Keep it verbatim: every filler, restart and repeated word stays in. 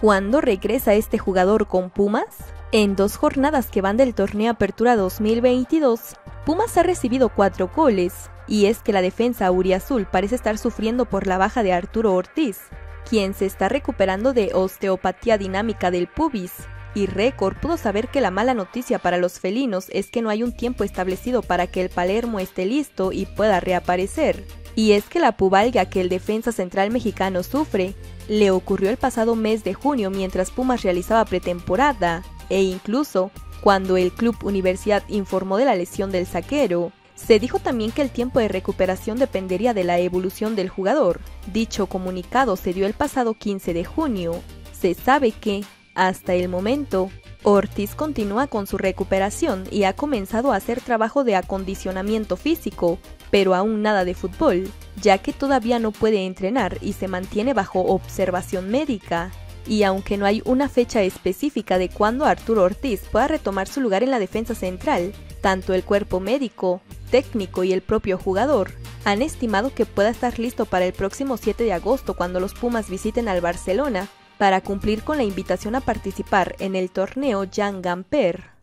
¿Cuándo regresa este jugador con Pumas? En dos jornadas que van del torneo Apertura dos mil veintidós, Pumas ha recibido cuatro goles, y es que la defensa auriazul parece estar sufriendo por la baja de Arturo Ortiz, quien se está recuperando de osteopatía dinámica del pubis, y Record pudo saber que la mala noticia para los felinos es que no hay un tiempo establecido para que el Palermo esté listo y pueda reaparecer. Y es que la pubalgia que el defensa central mexicano sufre le ocurrió el pasado mes de junio mientras Pumas realizaba pretemporada, e incluso cuando el Club Universidad informó de la lesión del zaguero. Se dijo también que el tiempo de recuperación dependería de la evolución del jugador. Dicho comunicado se dio el pasado quince de junio. Se sabe que, hasta el momento, Ortiz continúa con su recuperación y ha comenzado a hacer trabajo de acondicionamiento físico, pero aún nada de fútbol, ya que todavía no puede entrenar y se mantiene bajo observación médica. Y aunque no hay una fecha específica de cuándo Arturo Ortiz pueda retomar su lugar en la defensa central, tanto el cuerpo médico, técnico y el propio jugador han estimado que pueda estar listo para el próximo siete de agosto cuando los Pumas visiten al Barcelona para cumplir con la invitación a participar en el torneo Jan Gamper.